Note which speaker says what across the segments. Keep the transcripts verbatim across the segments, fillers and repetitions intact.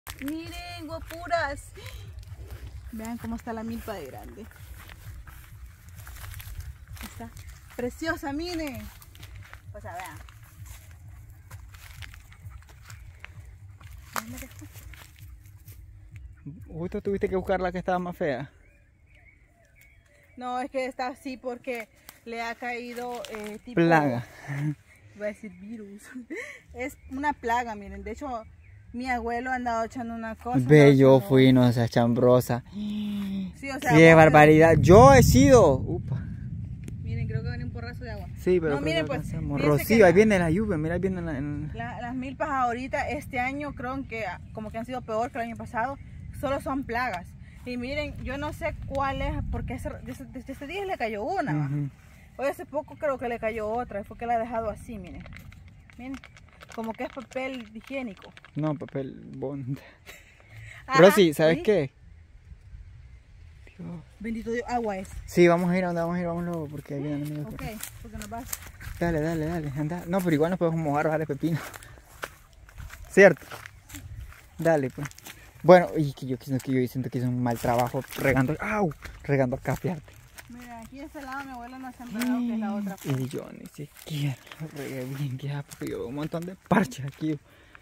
Speaker 1: Miren, guapuras. Vean cómo está la milpa de grande. Está preciosa, miren. O sea, vean.
Speaker 2: Justo tuviste que buscar la que estaba más fea.
Speaker 1: No, es que está así porque le ha caído eh, tipo...
Speaker 2: Plaga.
Speaker 1: Voy a decir virus. Es una plaga, miren. De hecho, mi abuelo ha andado echando una cosa.
Speaker 2: Ve, yo
Speaker 1: no...
Speaker 2: fui, no esa chambrosa.
Speaker 1: Sí, o sea,
Speaker 2: ¡qué barbaridad! ¡Yo he sido! Upa.
Speaker 1: Miren, creo que viene un porrazo de agua.
Speaker 2: Sí, pero
Speaker 1: no, miren, pues,
Speaker 2: Rocío, ahí viene la lluvia, mira, ahí viene la...
Speaker 1: la... Las milpas ahorita, este año, creo que como que han sido peor que el año pasado. Solo son plagas. Y miren, yo no sé cuál es, porque ese, desde, desde este día le cayó una. Uh-huh. Hoy hace poco creo que le cayó otra, fue que la ha dejado así, miren. Miren, como que es papel higiénico.
Speaker 2: No, papel bond. Rosy, ¿sabes ¿sí? qué?
Speaker 1: Dios. Bendito Dios, agua es.
Speaker 2: Sí, vamos a ir a donde vamos a ir, vamos luego, porque ahí viene el
Speaker 1: Ok, porque nos vas.
Speaker 2: Dale, dale, dale, anda. No, pero igual nos podemos mojar, vale, pepino. ¿Cierto? Dale, pues. Bueno, y que yo, que yo siento que hice un mal trabajo regando, ¡au! Regando acá, fíjate.
Speaker 1: Mira, aquí de este lado mi abuela no ha sembrado, que es la otra.
Speaker 2: Y yo ni siquiera lo regué bien, ya, porque yo veo un montón de parches aquí.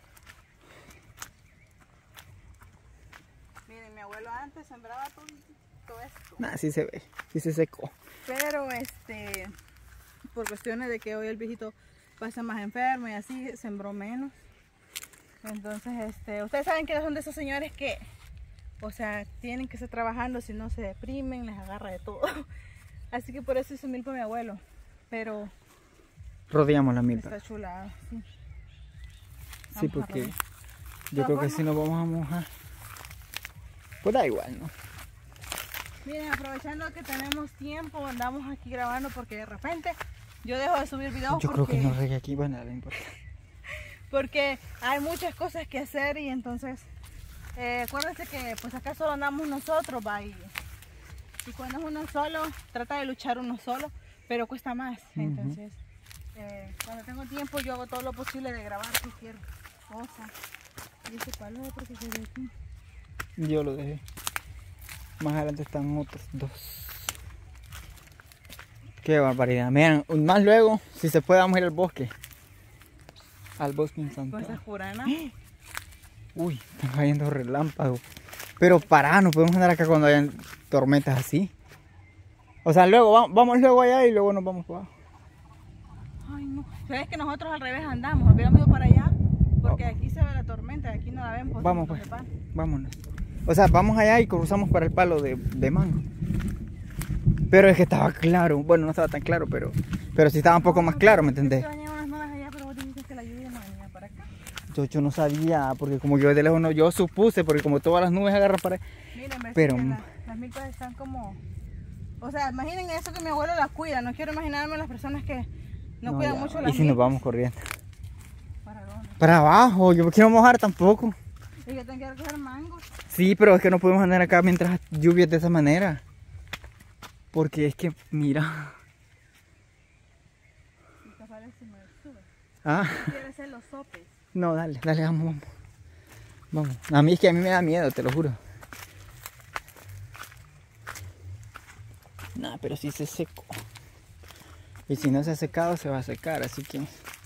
Speaker 1: Miren, mi abuelo antes sembraba todo, todo esto.
Speaker 2: Nah, sí se ve, sí se secó.
Speaker 1: Pero este, por cuestiones de que hoy el viejito pasa más enfermo y así, sembró menos. Entonces, este, ustedes saben que son de esos señores que, o sea, tienen que estar trabajando, si no se deprimen, les agarra de todo. Así que por eso hizo milpa mi abuelo. Pero
Speaker 2: rodeamos la milpa.
Speaker 1: Está chulada, sí.
Speaker 2: Sí, porque yo creo que si nos vamos a mojar, pues da igual, ¿no?
Speaker 1: Miren, aprovechando que tenemos tiempo, andamos aquí grabando porque de repente yo dejo de subir videos.
Speaker 2: Yo
Speaker 1: porque...
Speaker 2: creo que no regué aquí, bueno, no importa.
Speaker 1: Porque hay muchas cosas que hacer y entonces eh, acuérdense que pues acá solo andamos nosotros, va, y, y cuando es uno solo trata de luchar uno solo, pero cuesta más. Uh-huh. Entonces eh, cuando tengo tiempo yo hago todo lo posible de grabar cualquier cosa. Y ese palo porque se ve aquí.
Speaker 2: Yo lo dejé. Más adelante están otros dos. Qué barbaridad. Miren, más luego, si se puede, vamos a ir al bosque. Al bosque en Santa.
Speaker 1: ¿Cosas puranas?
Speaker 2: Uy, están cayendo relámpagos. Pero pará, no podemos andar acá cuando hayan tormentas así. O sea, luego vamos, vamos luego allá y luego nos vamos para abajo.
Speaker 1: Ay, no. ¿Sabes que nosotros al revés andamos? Habíamos ido para allá porque aquí se ve la tormenta, aquí no la vemos.
Speaker 2: Vamos pues, vámonos. O sea, vamos allá y cruzamos para el palo de, de mango. Pero es que estaba claro. Bueno, no estaba tan claro, pero, pero sí estaba un poco más claro, ¿me entendés? Yo, yo no sabía, porque como yo de lejos no, yo supuse, porque como todas las nubes agarran para...
Speaker 1: Miren,
Speaker 2: pero
Speaker 1: la, las milpas están como... O sea, imaginen eso que mi abuelo las cuida, no quiero imaginarme las personas que no, no cuidan ya, mucho las
Speaker 2: milpas. ¿Y si nos vamos corriendo?
Speaker 1: ¿Para dónde?
Speaker 2: Para abajo, yo no quiero mojar tampoco.
Speaker 1: ¿Y yo tengo que recoger mangos?
Speaker 2: Sí, pero es que no podemos andar acá mientras lluvias de esa manera. Porque es que, mira...
Speaker 1: ¿Ah? ¿Quieres hacer los sopes?
Speaker 2: No, dale, dale, vamos, vamos. Vamos. A mí es que a mí me da miedo, te lo juro. Nah, pero sí se secó. Y si no se ha secado, se va a secar, así que...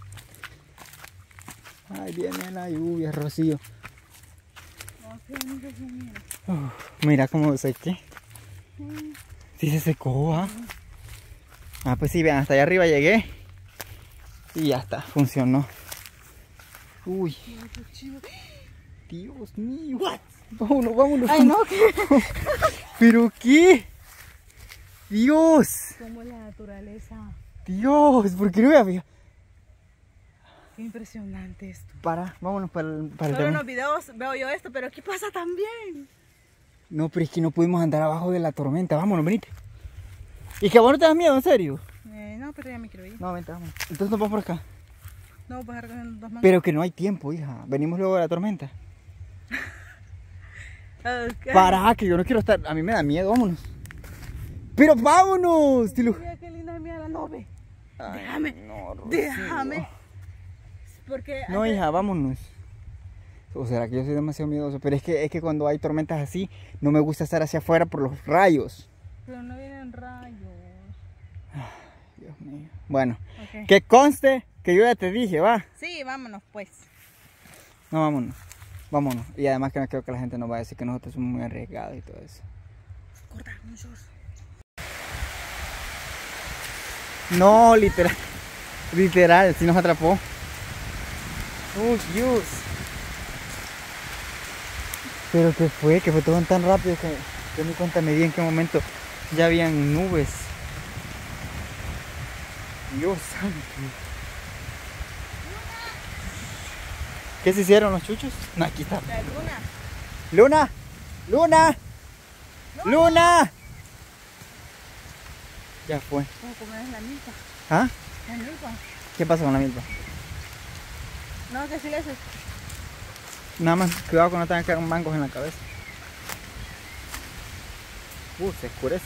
Speaker 2: Ahí viene la lluvia, Rocío. Uf, mira cómo sequé. Sí se secó, ¿ah? ¿eh? Ah, pues sí, vean, hasta allá arriba llegué. Y ya está, funcionó. Uy. Dios mío. What? Vámonos, vámonos.
Speaker 1: Ay, no, ¿qué?
Speaker 2: ¿Pero qué? Dios.
Speaker 1: Como la naturaleza.
Speaker 2: Dios, ¿por qué no voy a fijar?
Speaker 1: Qué impresionante esto.
Speaker 2: Para, vámonos para el... Para el
Speaker 1: Solo en los videos veo yo esto, pero aquí pasa también.
Speaker 2: No, pero es que no pudimos andar abajo de la tormenta. Vámonos, venite. ¿Y que a vos no te das miedo, en serio?
Speaker 1: Eh, no, pero ya me quiero ir.
Speaker 2: No, vente, vamos. Entonces nos vamos por acá.
Speaker 1: No, vas a recoger dos mangos.
Speaker 2: Pero que no hay tiempo, hija. Venimos luego de la tormenta.
Speaker 1: Okay.
Speaker 2: Para, que yo no quiero estar... A mí me da miedo, vámonos. Pero vámonos. Te lo...
Speaker 1: Mira qué linda, mira la nube.
Speaker 2: Ay,
Speaker 1: déjame,
Speaker 2: no,
Speaker 1: déjame. Porque
Speaker 2: no, hija, vámonos. ¿O será que yo soy demasiado miedoso? Pero es que, es que cuando hay tormentas así, no me gusta estar hacia afuera por los rayos.
Speaker 1: Pero no vienen rayos.
Speaker 2: Dios mío. Bueno,
Speaker 1: Okay.
Speaker 2: que conste que yo ya te dije, va.
Speaker 1: Sí, vámonos pues.
Speaker 2: No, vámonos. Vámonos. Y además que no creo que la gente nos va a decir que nosotros somos muy arriesgados y todo eso.
Speaker 1: Corta, muchos.
Speaker 2: No, literal. Literal, sí nos atrapó. Uy, Dios. Pero que fue, que fue todo tan rápido que yo ni cuenta me di en qué momento ya habían nubes. Dios santo. ¿Qué se hicieron los chuchos? No, aquí está.
Speaker 1: La luna.
Speaker 2: Luna, Luna, Luna. Ya fue.
Speaker 1: ¿Cómo comer la milpa?
Speaker 2: ¿Ah?
Speaker 1: La milpa.
Speaker 2: ¿Qué pasa con la milpa?
Speaker 1: No, que sí le haces.
Speaker 2: Nada más, cuidado que no tengan que caer mangos en la cabeza. Uh, se oscurece.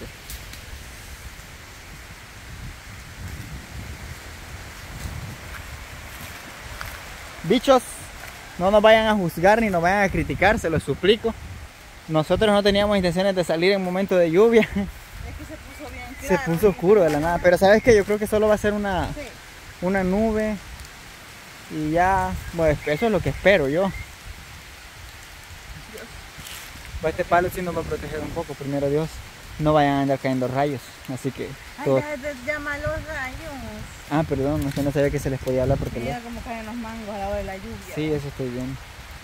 Speaker 2: Bichos, no nos vayan a juzgar ni nos vayan a criticar, se los suplico. Nosotros no teníamos intenciones de salir en momento de lluvia.
Speaker 1: Es que se puso bien claro.
Speaker 2: Se puso oscuro de la nada. Pero ¿sabes qué? Yo creo que solo va a ser una,
Speaker 1: Sí.
Speaker 2: una nube. Y ya, bueno, eso es lo que espero yo. Pues este palo sí nos va a proteger un poco, primero Dios. No vayan a andar cayendo rayos. Así que
Speaker 1: Ay,
Speaker 2: todo...
Speaker 1: ya te llama los rayos.
Speaker 2: Ah, perdón, es que no sabía que se les podía hablar porque...
Speaker 1: Mira
Speaker 2: lo-
Speaker 1: cómo caen los mangos a la hora de la lluvia.
Speaker 2: Sí, eso estoy viendo.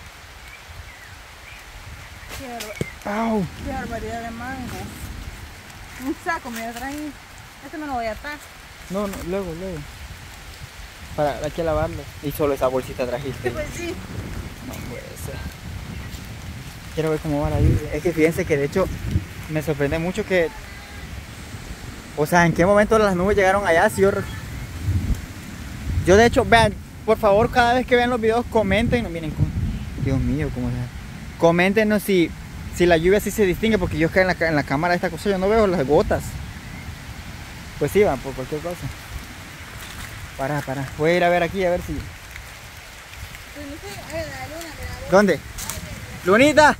Speaker 1: Qué, barba-
Speaker 2: ¡Au!
Speaker 1: qué barbaridad de mango. Un saco me traen. Este me lo voy a atar.
Speaker 2: No, no, luego, luego. Para, hay que lavarlo. Y solo esa bolsita trajiste.
Speaker 1: Pues sí.
Speaker 2: No puede ser. Quiero ver cómo va la lluvia. Es que fíjense que de hecho me sorprende mucho que... O sea, ¿en qué momento las nubes llegaron allá? Si yo... re- Yo de hecho, vean, por favor, cada vez que vean los videos, comenten. Miren, cómo- Dios mío, cómo se... Coméntenos si, si la lluvia sí se distingue, porque yo que en la, ca- en la cámara de esta cosa yo no veo las gotas. Pues sí, va, por cualquier cosa. Para, para. Voy a ir a ver aquí, a ver si...
Speaker 1: Pues no sé, a ver, la luna, mira.
Speaker 2: ¿Dónde? ¡Lunita!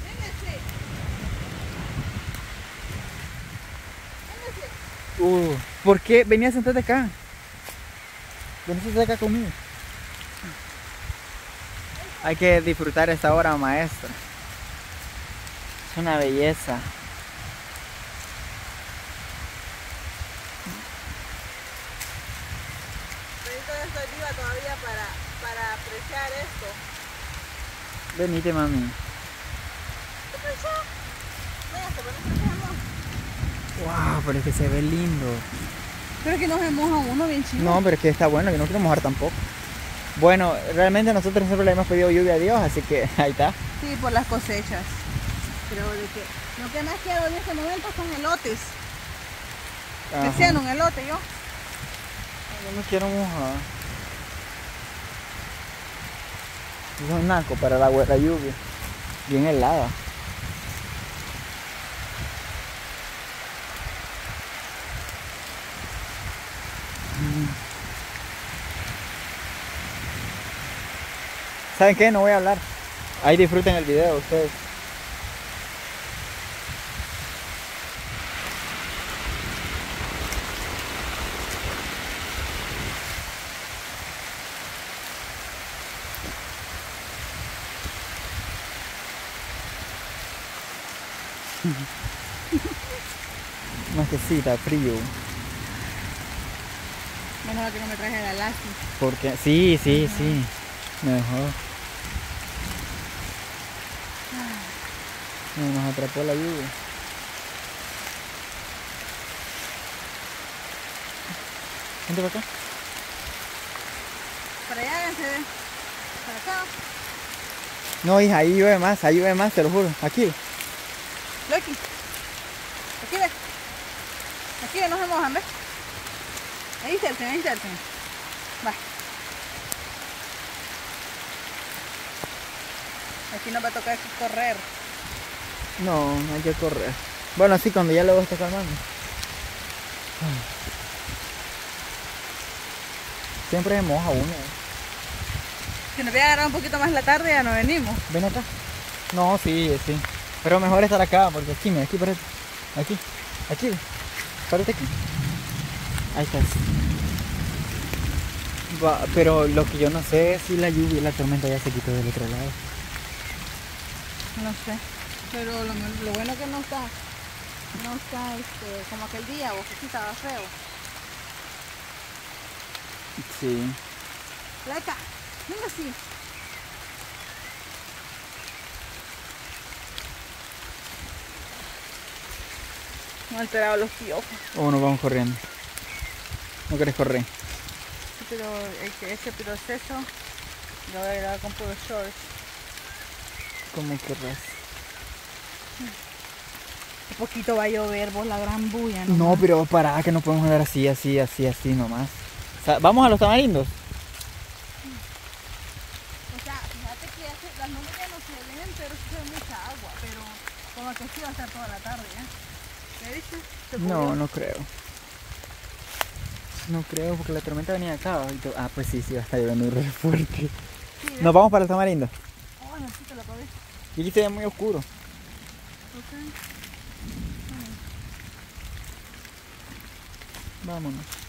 Speaker 2: Uh, ¿por qué venías a sentarte acá? Ven a sentarte acá conmigo. Hay que disfrutar esta hora maestra. Es una belleza.
Speaker 1: Pero yo todavía estoy viva todavía para, para apreciar esto.
Speaker 2: Venite, mami.
Speaker 1: ¿Qué pasó? Vaya, se pone que se moja.
Speaker 2: Wow, pero es que se ve lindo.
Speaker 1: Pero que no se moja uno bien chido.
Speaker 2: No, pero es que está bueno, yo no quiero mojar tampoco. Bueno, realmente nosotros siempre le hemos pedido lluvia a Dios, así que ahí está.
Speaker 1: Sí, por las cosechas. Pero de que lo que más quiero en este momento son elotes.
Speaker 2: Ajá.
Speaker 1: Que sean un elote yo.
Speaker 2: Yo no quiero mojar. Es un naco para la, la lluvia. Bien helada. Mm. ¿Saben qué? No voy a hablar. Ahí disfruten el video ustedes. Más que sí, está frío.
Speaker 1: Menos que no me traje la lástima.
Speaker 2: Porque sí, sí, sí. Mejor. No, nos atrapó la lluvia. Vente para acá.
Speaker 1: Para allá, háganse. Para acá.
Speaker 2: No, hija, ahí llueve más, ahí llueve más, te lo juro. Aquí.
Speaker 1: Loki. Aquí ve. Aquí ve, no se mojan, ¿ves? Ahí cerca, ahí cerca. Va. Aquí nos va a tocar correr.
Speaker 2: No, no hay que correr. Bueno, sí, cuando ya luego esté calmando. Siempre se moja uno.
Speaker 1: Si nos hubiera agarrado un poquito más la tarde, ya no venimos.
Speaker 2: Ven acá. No, sí, sí. Pero mejor estar acá, porque aquí, mira, aquí, párate. Aquí, aquí. Párate aquí. Ahí estás. Va, pero lo que yo no sé es si la lluvia y la tormenta ya se quitó del otro lado.
Speaker 1: No sé. Pero lo, lo bueno que no está, no está este, como aquel día, o que sí estaba feo.
Speaker 2: Sí.
Speaker 1: Laika, venga así. No he alterado los piojos.
Speaker 2: O nos vamos corriendo. ¿No querés correr?
Speaker 1: Sí, pero el que ese proceso lo voy a grabar con puros shorts.
Speaker 2: ¿Cómo querrás?
Speaker 1: Un poquito va a llover, vos la gran bulla, ¿no?
Speaker 2: No, pero pará, que no podemos andar así, así, así, así nomás. O sea, ¿vamos a los tamarindos?
Speaker 1: O sea, fíjate que hace, las nubes ya no se ven, pero sí se ve mucha agua, pero como que sí va a estar toda la tarde, ¿eh? ¿Qué dices? ¿Se
Speaker 2: No,
Speaker 1: cubrió?
Speaker 2: no creo. No creo, porque la tormenta venía acá. y to- Ah, pues sí, sí, va a estar lloviendo re fuerte.
Speaker 1: Sí, ¿ves?
Speaker 2: Nos vamos para los tamarindos.
Speaker 1: Oh, necesito la cabeza.
Speaker 2: Y aquí se ve muy oscuro.
Speaker 1: Ok.
Speaker 2: Vámonos.